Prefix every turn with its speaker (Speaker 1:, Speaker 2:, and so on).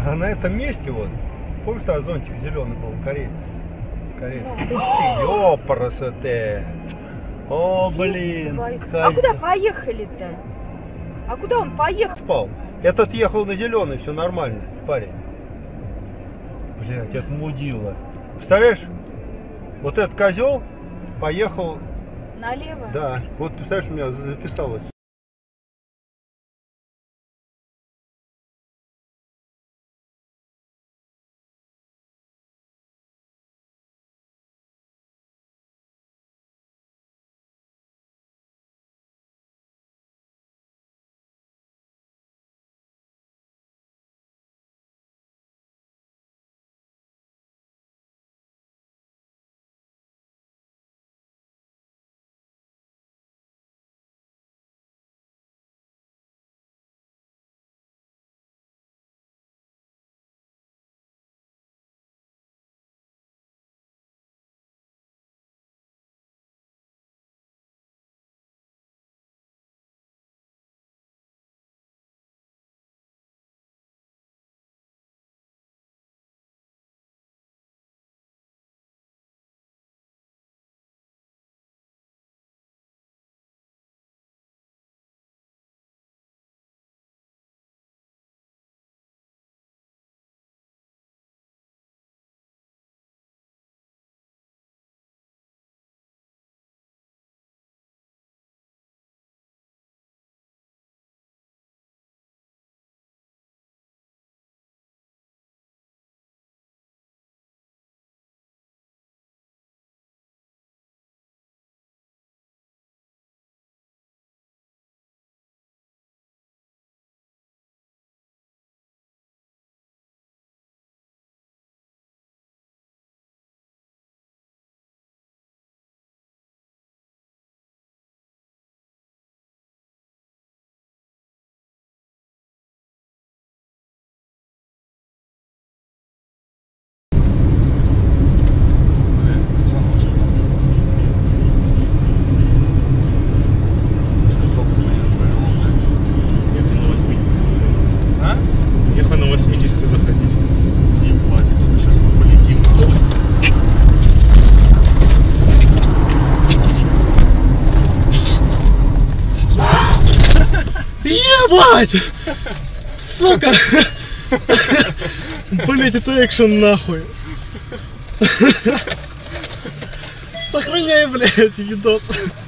Speaker 1: А на этом месте вот, помнишь, там зонтик зеленый был, корейцы? Ух ты, ёпарасоте! О, блин!
Speaker 2: А куда поехали-то? А куда он поехал?
Speaker 1: Спал. Этот ехал на зеленый, все нормально, парень. Блять, это мудила. Представляешь? Вот этот козел поехал
Speaker 2: Налево?
Speaker 1: Да, вот представляешь, у меня записалось.
Speaker 3: Ебать! Сука! Блять, это экшен нахуй! Сохраняй, блять, видос!